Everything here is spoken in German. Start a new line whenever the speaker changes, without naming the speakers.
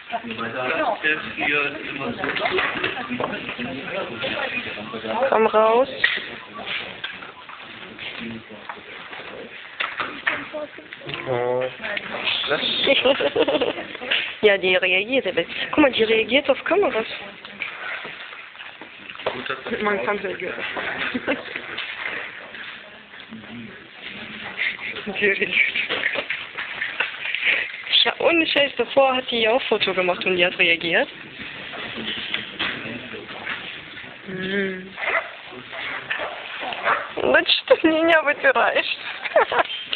Komm raus.
Oh.
Ja, die reagiert. Guck mal, die reagiert auf Kameras. Man kann reagieren. Ja, ohne Scheiß, davor hat die auch Foto gemacht und die hat reagiert. Ну что ты меня вытираешь?